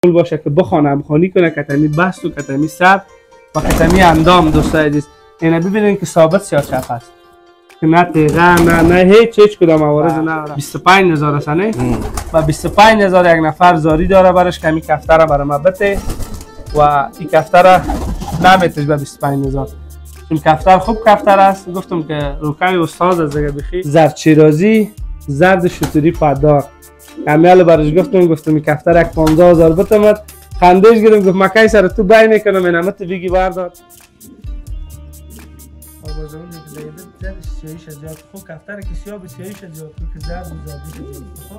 باشه که بخوانم خانی کنه کتمی بست و کتمی سر و کتمی اندام. دوستای عزیز اینا ببینید که ثابت سیاه چپ است که نه تیغه نه هیچ کدام موارد نداره. 25000 است نه و 25000 یک نفر زاری داره برش که می کفتر برای ما بته و این کفتر نمیتش به 25000 چون کفتر خوب کفتر است. گفتم که روکای استاد از دیگه بخی زرد شیرازی زرد شتوری پدار امیال برش گفتم این کفتر یک 15000 بتمد خندش گرم گفت مکای سر تو بای میکنم این همت بگی برداد آبازمون دیگه زرد سیاهیش از زیاد خوب کفتر که سیاه به سیاهیش از زیاد خوب که زرد و زردیش از زیاد خوب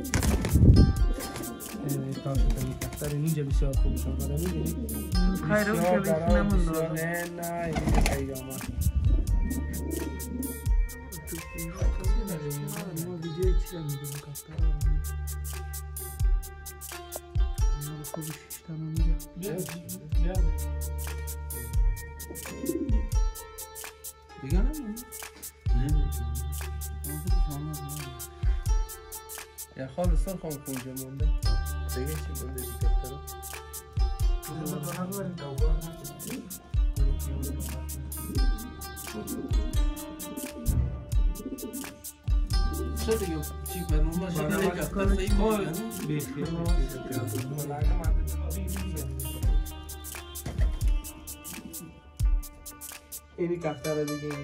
این کفتر اینجا بسیار خوب شما برای میگیری خیلی رو که بیشی نمون داره نه این خیلی آمد ما ویدیوی چی هم میگم کفتر خوبی شیشتن رو میگم دیگه نمون یا خالصان خواهم کنجا مونده دیگه چی مونده دیگه کفتر شده چی برنامه شده کفتر صحیح بیخیر اینی کفتر دیگه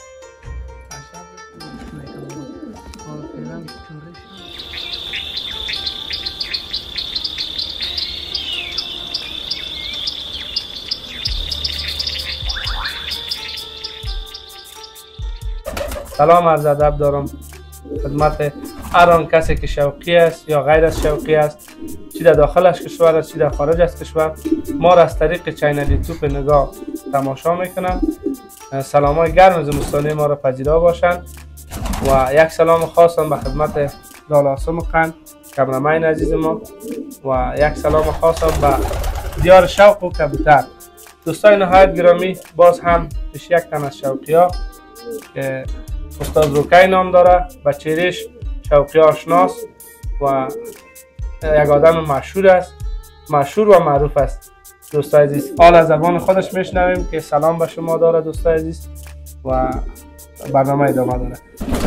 سلام عرض ادب دارم خدمت هر آن کسی که شوقی است یا غیر از شوقی است، چی در داخلش کشور است چی در خارج از کشور، ما را از طریق چینل یوتیوب نگاه تماشا میکنند. سلام های گرم زمستانی ما را پذیرا باشند و یک سلام خاص به خدمت لالاسم قند کامرامین عزیز ما و یک سلام خاص به دیار شوق و کبوتر. دوستای نهایت گرامی، باز هم پیش یک تن از شوقی ها که استاد روکی نام داره، به چهرهش شوقی آشناست و یک آدم مشهور است، مشهور و معروف است. دوستای عزیز حال از زبان خودش میشنویم که سلام به شما داره دوستای عزیز و برنامه ادامه داره.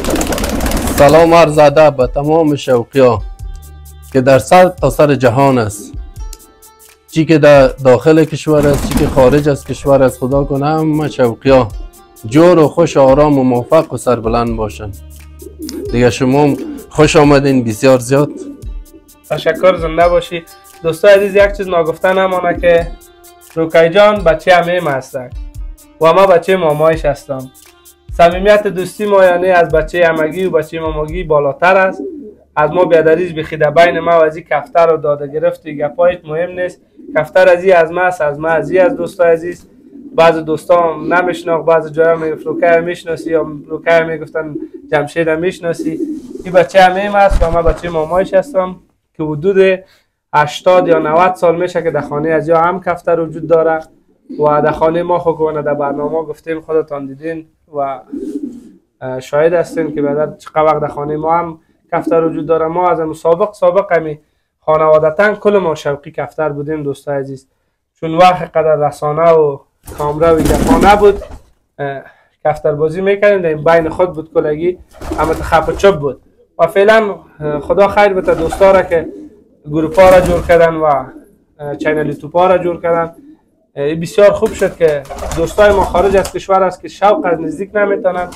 سلام عرض ادب به تمام شوقی ها که در سر تا سر جهان است، چی که در داخل کشور است چی که خارج از کشور است. خدا کنه همه شوقی ها جور و خوش آرام و موفق و سربلند باشن. دیگه شما خوش آمدین بسیار زیاد. تشکر، زنده باشی. دوستای عزیز یک چیز ناگفته نمانه که روکی جان بچه عمیم هستن و ما بچه مامایش هستم. صمیمیت دوستی ما یعنی از بچه عمگی و بچه ماماگی بالاتر است. از ما بیادریج بخیده بین ما و ازی کفتر و داده گرفت و گپایت مهم نیست. کفتر ازی از ما است، از ما ازی از دوستای عزیز. بعض دوستان نمیشناخت، بعض جاها میگفت روکی میشناسی یا روکی میگفتن جمشید میشناسی. این بچه عمیم است و من بچه مامایش هستم که حدود 80 یا 90 سال میشه که در خانه از یا هم کفتر وجود داره و در خانه ما خوکنه در برنامه گفتیم خودتان دیدین و شاهد هستین که بعد چقدر وقت در خانه ما هم کفتر وجود داره. ما از سابق همی خانوادتاً کل ما شوقی کفتر بودیم دوستای عزیز، چون وقت قدر رسانه و کامرا و جفا نبود کفتر بازی میکردیم در این بین خود بود کلگی اما خپ چپ بود و فعلا خدا خیر بده دوستا را که گروپ ها را جور کردن و چینل یوتیوب ها را جور کردن. بسیار خوب شد که دوستای ما خارج از کشور است که شوق از نزدیک نمیتونن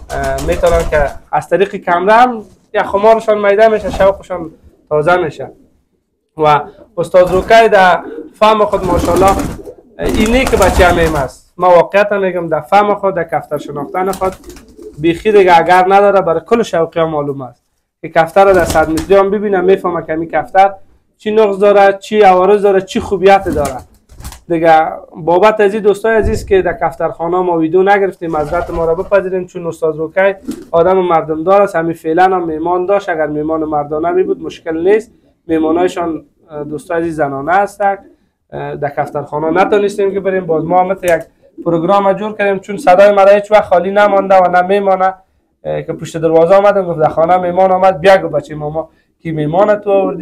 که از طریق کامرا هم یا خمارشان میده میشه، شوقشان تازه میشه و استاد روکی در فهم خود ماشاءالله اینی که بچه همیم است. ما واقعیت میگم در فهم خود در کفتر شناختن خود بیخی دیگه اگر نداره، برای کل شوقی ها معلوم است که کفتر را در 100 متری هم ببینم میفهمه که این کفتر چی نقص داره، چی عوارض داره، چی خوبیت داره. دیگه بابت از این دوستای عزیز که در کفترخانه ما ویدیو نگرفتیم معذرت ما را بپذیرین، چون استاد روکی آدم مردم دار است. همین فعلا هم میمان داشت، اگر میمان مردانه می بود مشکل نیست. میمانایشان دوستای عزیز زنانه هستند. در کفترخانه نتونستیم که بریم، باز ما هم یک پروگرام جور کردیم چون صدای مرا هیچ وقت خالی نمانده و نمیمانه که پشت دروازه آمدم گفت در خانه میمان آمد بیا گفت بچه ماما کی میمان تو آوردی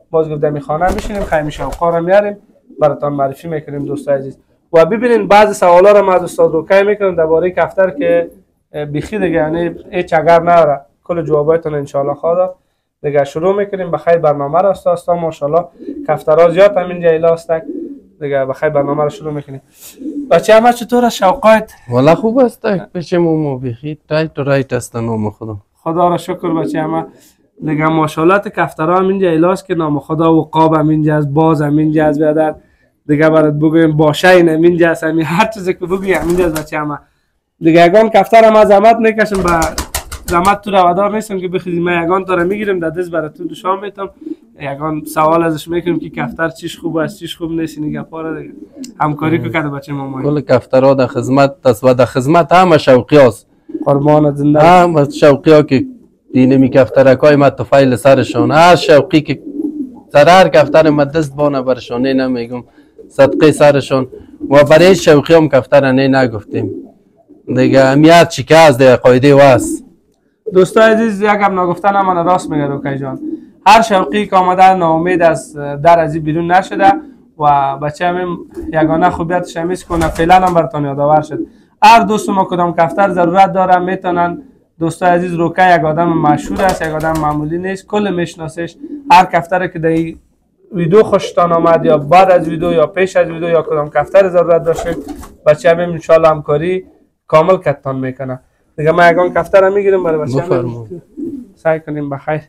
باز گفتم این خانه میشینیم خیمه شوقا رو میاریم براتون معرفی میکنیم دوستای عزیز. و ببینین بعضی سوالا رو ما از استاد روکای میکنم درباره کفتر که بیخی دیگه یعنی هیچ اگر نداره، کل جواباتون ان شاء الله خدا دیگه شروع میکنیم. بخیر برنامه رو استا ماشاءالله کفترها زیاد همینجا ایلا هستن دیگه. بخیر برنامه رو شروع میکنیم. بچه همه چطور شوقات؟ والا خوب است پیش مو بیخی رایت است نام خدا. خدا را شکر بچه همه دیگه ماشاءالله کفترها همینجا ایلا است که نام خدا. و قاب همینجا است، باز همینجا است، بیادر دیگه برات بگویم باشه این همینجا است، همین هر چیزی که بگوی همینجا است بچه همه دیگه. یگان کفتر هم از زحمت میکشم با زحمت تو روادار نیستم که بخیدیم. من یگان تا رو میگیرم در دست برای تو نشان میتم، یگان سوال ازش میکنم که کفتر چیش خوب است چیش خوب نیست. این گپا دیگه همکاری که کرده بچه مامان. کل کفترها در خدمت است و در خدمت همه شوقی است. قربان زنده همه شوقی ها که دینه می کفترکای ما طفیل سرشان، هر شوقی که سر هر کفتر ما دست بانه برشانه نمیگم صدقه سرشان. و برای شوقی هم کفتر نگفتیم دیگه. امیت چی که از دیگه قایده واست. دوستای عزیز یک هم نگفتن من راست میگه روکای جان. هر شوقی که آمده ناامید از در ازی بیرون نشده و بچه همین یگانه خوبیتش همیست کنه فعلا هم براتون یادآور شد. هر دوست ما کدام کفتر ضرورت داره میتونن. دوستای عزیز روکای یک آدم مشهور است، یک آدم معمولی نیست، کل میشناسش. هر کفتر که در ویدیو خوشتان آمد یا بعد از ویدیو یا پیش از ویدیو یا کدام کفتر ضرورت داشته بچه همین ان شاء الله همکاری کامل کتان میکنه دیگه. ما یگان کفتر هم میگیرم برای بچه همین سعی کنیم بخیر.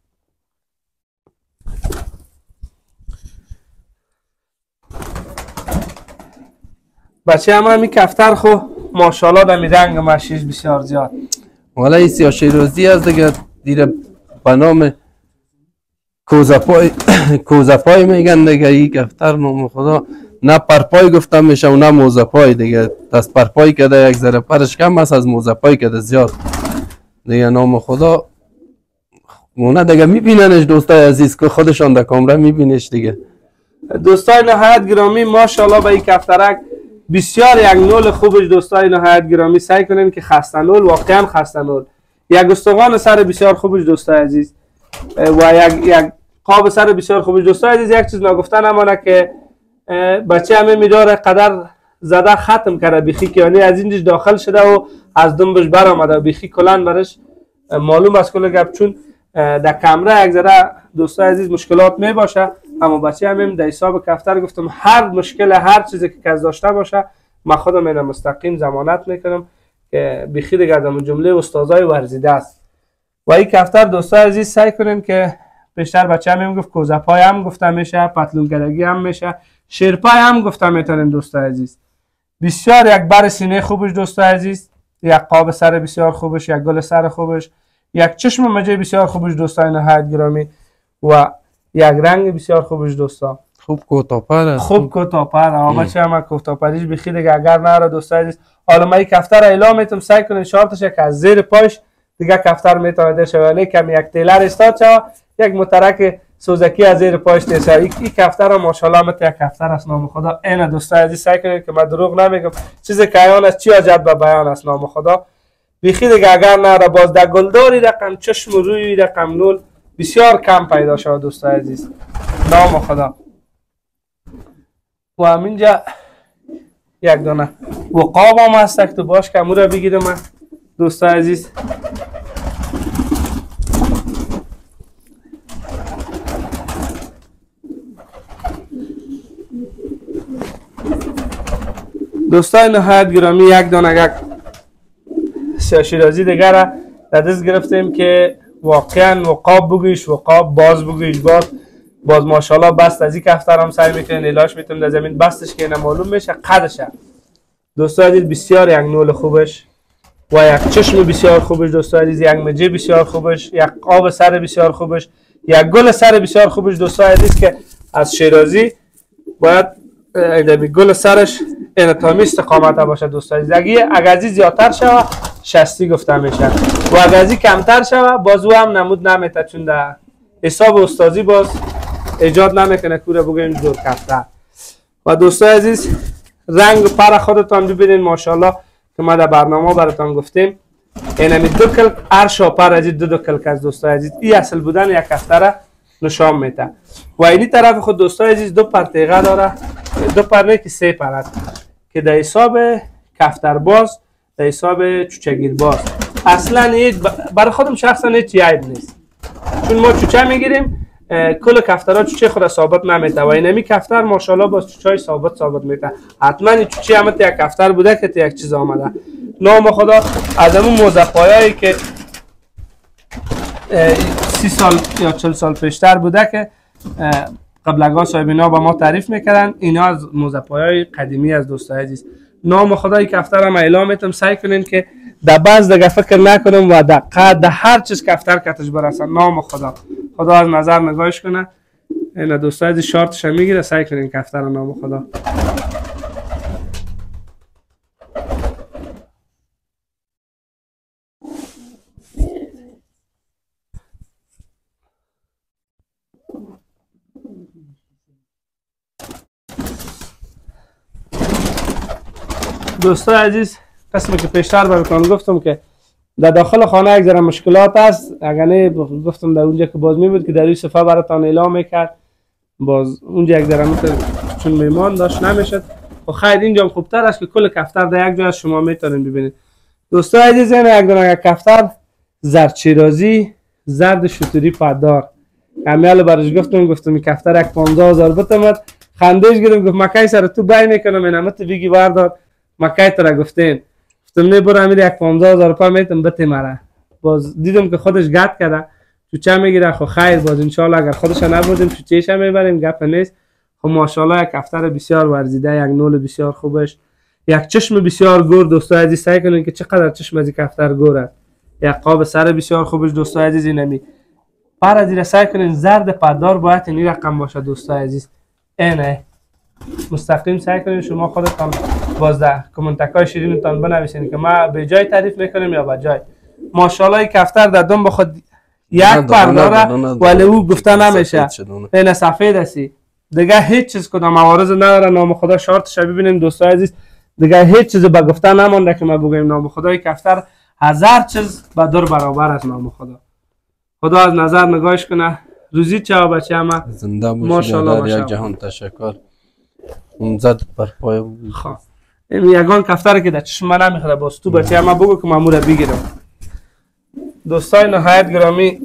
بچه همین کفتر خو ماشاءالله دمی رنگ مشیش بسیار زیاد. والا این سیاه شیرازی از دیگه دیره به نام کوزپای میگن دیگه. این کفتر نام خدا نه پرپای گفتم میشه و نه موزپای دیگه. دست پرپای کده یک ذره پرش کم است، از موزپای کده زیاد دیگه. نام خدا مونه دیگه میبیننش دوستای عزیز که خودشان در کامره میبینش دیگه. دوستای نهایت گرامی ماشاءالله به این کفترک بسیار یک نول خوبش. دوستای نهایت گرامی سعی کنین که خسته نول، واقعا خسته نول، یک استخوان سر بسیار خوبش دوستای عزیز و یک قاب سر بسیار خوبش. دوستای عزیز یک چیز نگفته نمانه که بچه همه میداره قدر زده ختم کرده بیخی که یعنی از اینجا داخل شده و از دنبش بر آمده بیخی کلان برش معلوم است کل گپ. چون در کمره یک ذره دوستای عزیز مشکلات می باشه، اما بچه همین در حساب کفتر گفتم هر مشکل هر چیزی که کس داشته باشه ما خودم اینو مستقیم ضمانت میکنم که بیخی دیگه از جمله استادای ورزیده است. و این کفتر دوستای عزیز سعی کنین که بیشتر بچه همین گفت کوزپای هم گفتم میشه، پتلون کدگی هم میشه، شیرپای هم گفتم میتونین دوستای عزیز. بسیار یک بر سینه خوبش دوستای عزیز، یک قاب سر بسیار خوبش، یک گل سر خوبش، یک چشم مجه بسیار خوبش دوستای نهایت گرامی و یک رنگ بسیار خوبش دوستا. خوب کوتاپر است، خوب کوتاپر. اما بچه همه کوتاپریش بخی دیگه اگر نره دوستای عزیز. حالا من این کفتر اعلام میتونم سعی کنین شارتش که از زیر پاش دیگه کفتر میتونه دشه ولی کم یک تیلر استاد چا یک مترک سوزکی از زیر پاش تیسه. این کفتر هم ماشاءالله مت یک کفتر است نام خدا. این دوستای عزیز سعی کنین که من دروغ نمیگم، چیزی که عیان است چی عجب به بیان است نام خدا. بیخی دیگه اگر نره باز در گلداری رقم چشم روی رقم نول بسیار کم پیدا شد دوستای عزیز نام خدا. و همینجا یک دانه و قاب هم هست که تو باش که امو را بگیرم من دوستای عزیز. دوستای نهایت گرامی یک دانه یک سیاه شیرازی دیگر را در دست گرفتیم که واقعا وقاب بگویش وقاب، باز بگویش باز ماشاءالله بست از این کفتر هم سعی میکنین الاش میتونم در زمین بستش که اینه معلوم میشه قدشه. دوستای عزیز بسیار یک نول خوبش و یک چشم بسیار خوبش دوستای عزیز، یک مجه بسیار خوبش، یک قاب سر بسیار خوبش، یک گل سر بسیار خوبش دوستای عزیز که از شیرازی باید گل سرش انتامی استقامت باشه دوستای عزیز. اگر از زیادتر شوه 60 گفته میشه و اگر از کمتر شوه باز او هم نمود نمیته، چون در حساب استادی باز ایجاد نمیکنه کوره بگیم دور کفتر. و دوستای عزیز رنگ پر خودتان ببینید ماشاءالله که ما در برنامه براتون گفتیم اینمی دو کلک هر شاپر از دو کلک از دوستای عزیز. این اصل بودن یک کفتره نشان میده. و اینی طرف خود دوستای عزیز دو پر تیغه داره، دو پر نه که سه پر است که در حساب کفتر باز، در حساب چوچگیر باز. اصلا برای خودم شخصا هیچ عیب نیست، چون ما چوچه میگیریم کل کفترها چوچه خود ثابت نمیته و اینمی کفتر ماشاءالله با چوچه ثابت میته. حتما این چوچه هم یک کفتر بوده که یک چیز آمده. نام خدا از همون موزپایایی که 30 سال یا 40 سال پیشتر بوده که قبلگاه صاحبینا با ما تعریف میکردن، اینا از موزپایای قدیمی از دوستای عزیز. نام خدای کفتر هم اعلام میتم، سعی کنین که در بعض دیگه فکر نکنم و در قد هر چیز کفتر کتش برسن. نام خدا از نظر نگاهش کنه. این دوستای عزیز شارتش میگیره، سعی کنین کفتر نام خدا. دوستای عزیز قسمی که پیشتر براتون گفتم که در داخل خانه یک ذره مشکلات است، اگر نه گفتم در اونجا که باز می بود که در این صفحه براتون اعلام میکرد، باز اونجا یک ذره چون میمان داشت نمیشد. و خیر اینجا خوبتر است که کل کفتر در یک جا از شما میتونین ببینید. دوستای عزیز این یک دونه کفتر زرد شیرازی زرد شتوری پدار، امیال برش گفتم این کفتر یک 15000 بتمد. خندش گرفت گفت مکای سر تو بای میکنم اینم تو بگی بردار مکای تو را گفتین. گفتم نه برو امیر یک 15000 روپیه میتم بته مرا. باز دیدم که خودش گت کرده چوچه میگیره. خب خیر باز ان شاء الله اگر خودش نبردیم چوچهش میبریم، گپ نیست. خب ماشاءالله یک کفتر بسیار ورزیده، یک نول بسیار خوبش، یک چشم بسیار گور. دوستای عزیز سعی کنین که چقدر چشم از کفتر گور است. یک قاب سر بسیار خوبش دوستای عزیز. اینمی پر از این سعی کنین زرد پدار باید این رقم باشه دوستای عزیز. اینه مستقیم سعی کنین شما خودتان باز در کامنت‌های شیرینتان بنویسین که ما به جای تعریف میکنیم یا به جای. ماشاءالله این کفتر در دم بخود یک پر داره ولی او گفته نمیشه این سفید هستی دیگه هیچ چیز کدام عوارض نداره. نام خدا شارتش ببینین دوستای عزیز، دیگه هیچ چیز به گفته نمونده که ما بگیم. نام خدای کفتر هزار چیز به دور برابر از نام خدا. خدا از نظر نگاهش کنه. روزی چه بچه ما زنده باشی در یک جهان. تشکر. اون زد بر پای. خب این یگان کفتره که در چشم من نمیخوره. باز تو بچه ما بگو که مامور بگیرم. دوستای نهایت گرامی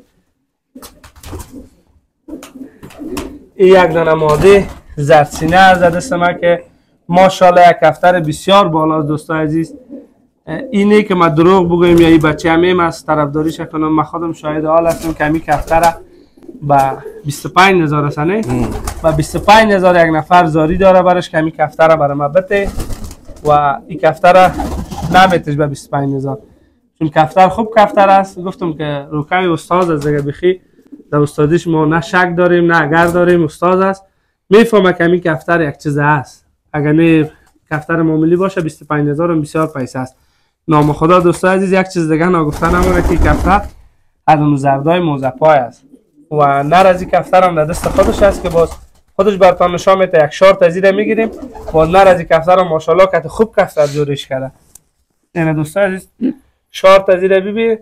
این یک دانه ماده زرد سینه از دست ما که ماشاءالله یک کفتر بسیار بالاست دوستای عزیز. اینه که ما دروغ بگویم یا این بچه همیم از طرفداریش کنم. من خودم شاهد حال هستم که این کفتره با 25000 است نه؟ با 25000 یک نفر زاری داره برش که این کفتره برای ما بته و این کفتره نمیتش به 25000 چون کفتر خوب کفتر است. گفتم که روکای استاد از دیگه بخی در استادیش ما نه شک داریم نه اگر داریم، استاد است میفهمه که این کفتر یک چیز است. اگر نه کفتر معمولی باشه 25000 هم بسیار پیسه است. نام خدا دوستای عزیز یک چیز دیگه نگفتن نمونه که کفتر از اون زردای موزپای است و نر از این کفتر هم در دست خودش است که باز خودش براتون نشان میده. یک شارت از این میگیریم باز نر از این کفتر هم ماشاءالله که خوب کفتر جوریش کرده. این دوستای عزیز شارت از این ببین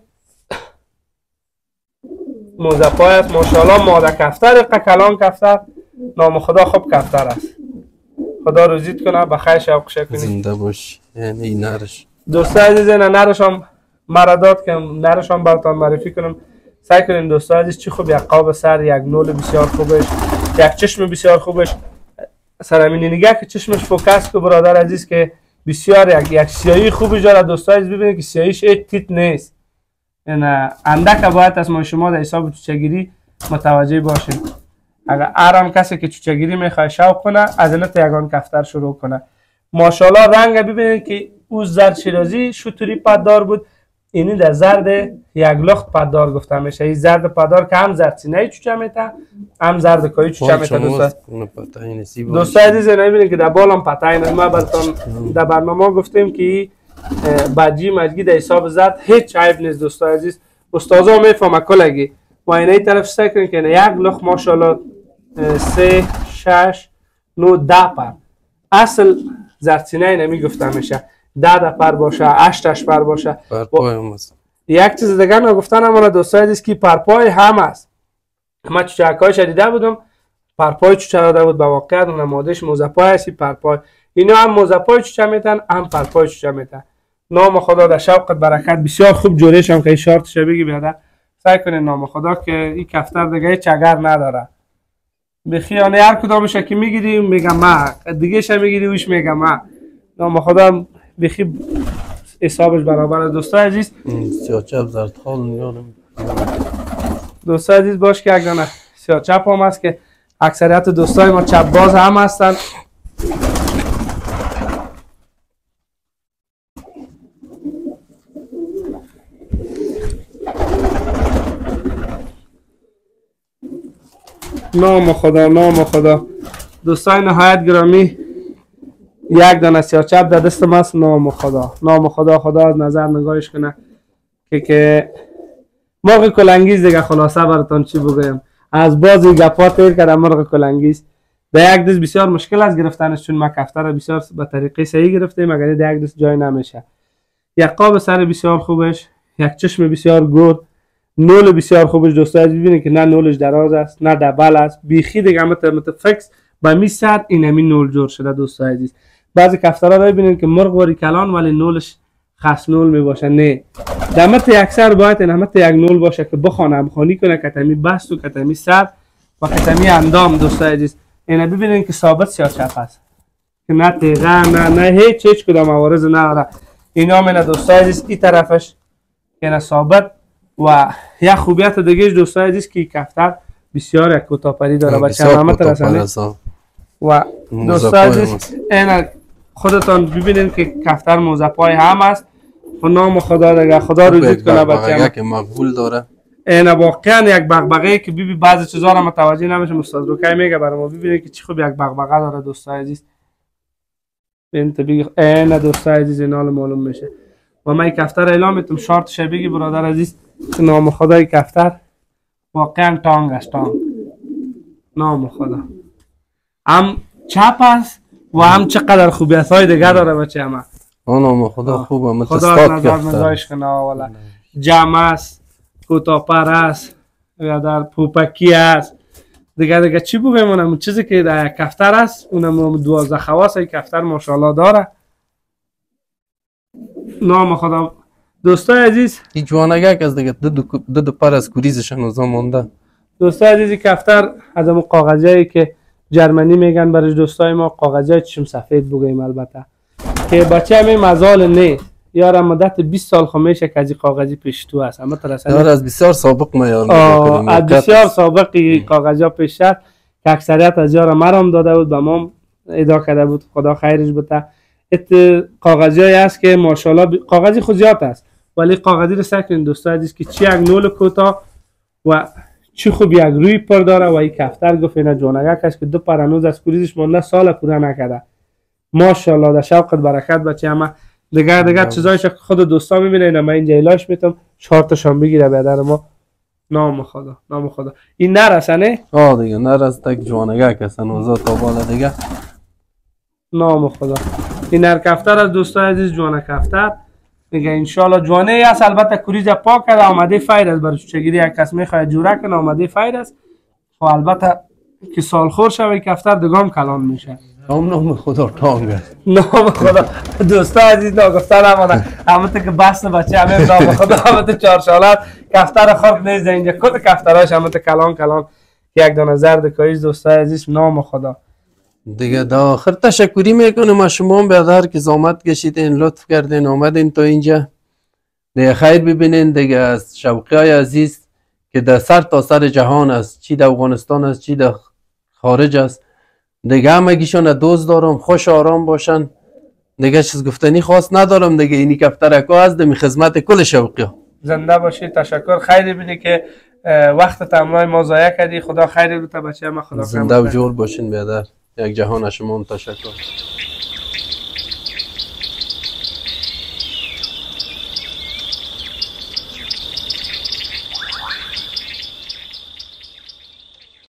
موزپای است ماشاءالله. ماده کفتر کلان کفتر. نام خدا خوب کفتر است. خدا روزیت کنه بخیر شوق کنی. زنده باش. یعنی این نرش دوستای عزیز این نرش هم مرا داد که نرش هم براتون معرفی کنم. سعی کنین دوستای عزیز چی خوب یک قاب سر، یک نول بسیار خوبش، یک چشم بسیار خوبش. سرمینی نگه که چشمش فوکس که برادر عزیز که بسیار یک سیاهی خوبی داره. دوستای عزیز ببینید که سیاهیش هیچ تیت نیست. یعنی اندک باید از ما شما در حساب چوچگیری متوجه باشیم. اگر آرام کسی که چوچگیری میخواد شوق کنه از این تا یگان کفتر شروع کنه. ماشاءالله رنگ ببینید که او زرد شیرازی شتوری پدار بود، اینی در زرد یک لخت پدار گفته میشه. این زرد پدار که هم زرد سینه چوچه میته هم زرد کایی چوچه میته. دوستای عزیز نمیبینید که در بالام پتاین ما براتون در برنامه گفتیم که بجی مجگی در حساب زرد هیچ عیب نیست. دوستای عزیز استادا میفهمه کلگی و اینه طرف سعی کنید که یک لخت ماشاءالله 3 6 9 10 پر اصل زرد سینه نمی گفته میشه. 10 پر باشه 8 پر باشه. یک چیز دیگه نگفتن همونه دوستای عزیز که پرپای هم است. من چوچک‌هایش دیده بودم، پرپای چوچه داده بود. به واقعیت اون مادهش موزپای هستی پرپای. اینا هم موزپای چوچه میتن، هم پرپای چوچه میتن. نام خدا در شوقت برکت. بسیار خوب جوریش هم که شارتش بگی بیاده. سعی کنین نام خدا که این کفتر دیگه هیچ اگر نداره. بخیانه هر کدامش که میگیری میگم ما، دیگه ش میگیری ویش میگم ما. نام خدا بخی حسابش برابر است. دوستای عزیز سیاچپ زردخال میانم. دوستای عزیز باش که یک دانه سیاچپ هم هست که اکثریت دوستای ما چپ باز هم هستن. نام خدا نام خدا. دوستای نهایت گرامی یک دانه سیاچپ در دست ما است. نام خدا نام خدا. خدا از نظر نگاهش کنه که مرغ کلنگیز دیگه. خلاصه براتون چی بگویم، از بازی گپا تیر کردم. مرغ کلنگیز در یک دست بسیار مشکل است گرفتنش، چون ما کفتر بسیار به طریقه صحیح گرفتیم مگر در یک دست جای نمیشه. یک قاب سر بسیار خوبش، یک چشم بسیار گود، نول بسیار خوبش. دوستان ببینید که نه نولش دراز است نه دبل است، بیخی دیگه متفکس با می سر این همین نول جور شده. دوستان عزیز بعضی کفترها رو ببینید که مرغ واری کلان ولی نولش خاص نول می باشه. نه دمت اکثر باید نمت یک نول باشه که بخونه خانی کنه، کتمی بست و کتمی سر و کتمی اندام. دوستان عزیز اینا ببینید که ثابت سیاچپ است که نه تیغه نه هیچ کدام عوارض نداره. اینا من دوستان عزیز این طرفش که نه ثابت. و یک خوبیت دیگه دوستان عزیز که کفتر بسیار یک کوتاپری داره بچه همه رسانه. و دوستان عزیز اینا خودتان ببینید که کفتر موزپای هم است. و نام خدا دیگه خدا رجوع کنه بچه که مقبول داره. اینا واقعا یک بغبغه که ببین بعضی چیزا رو متوجه نمیشم. استاد روکی میگه برای ما ببینید که چی خوب یک بغبغه داره. دوستان عزیز ببین بگی اینا دوستان عزیز اینا معلوم میشه. و من کفتر اعلام میتونم شارتش بگی برادر عزیز که نام خدای کفتر واقعا تانگ است. تانگ نام خدا هم چپ است و هم چقدر خوبیت های دیگه داره بچه همه. نام خدا خوبه خدا از نظر نگاهش کنه. والا جمع است، کوتاپر است یا در پوپکی است دیگه چی بگیم. اونم چیزی که در کفتر است اونم 12 خواص کفتر ماشاءالله داره. نام خدا. دوستای عزیز این جوانگک از دیگه دو پر از کوریزش هنوز مونده. دوستای عزیز کفتر از اون کاغذایی که جرمنی میگن برای دوستای ما کاغذای چشم سفید بگویم البته که بچه همین مزال نه یار مدت 20 سال خمیشه که از این کاغذی پیش تو است. اما ترسانه یار از بسیار سابق میاد. از بسیار سابقی کاغذا پیش شد که اکثریت از یار مرام داده بود به ما ادا کرده بود. خدا خیرش بده. کاغذی است که ماشاءالله کاغذی خود زیاد است ولی کاغذی رو سکنین دوستان عزیز که چی یک نول کوتاه و چی خوب یک روی پر داره. و این کفتر گفت اینا جوانگک است که دو پر هنوز از کوریزش مونده سال پوره نکرده. ماشاءالله در شوقت برکت بچه همه دیگه چیزایش خود دوستا میبینه. اینا من اینجا ایلاش میتونم شارتشان بگیره بیادر ما. نام خدا نام خدا. این نرسنه؟ دیگه نرس تک جوانگک است هنوز تا بالا دیگه. نام خدا. این هر کفتر از دوستان عزیز جوانه کفتر دیگه انشالله جوانه است. البته کوریز پاک کرده آمده فایر است برای چگیری یک کس میخواد جوره کنه آمده فایر است. و البته که سالخور شوی کفتر دگام کلان میشه. نام خدا تانگ است. نام خدا. دوستان عزیز نگفتن همانه همونطور که بحث بچه همه نام خدا همونطور 4 سالت کفتر خورد نیست اینجا کل کفتراش همونطور کلان یک دانه زرد کاییز. دوستان عزیز نام خدا دیگه در آخر تشکری میکنم از شما بیادر که زحمت کشیدین لطف کردین آمدین تا اینجا. دیگه خیر ببینین دیگه از شوقی های عزیز که در سر تا سر جهان است، چی در افغانستان است چی در خارج است. دیگه همگیشون دوست دارم، خوش آرام باشن. دیگه چیز گفتنی خاص ندارم دیگه. اینی کفترکا از دمی خدمت کل شوقی ها. زنده باشید. تشکر. خیلی بینی که وقت تمنای ما ضایع کردی. خدا خیر بده بچه ما. خدا زنده و جور باشین بیادر. یک جهان از شما تشکر.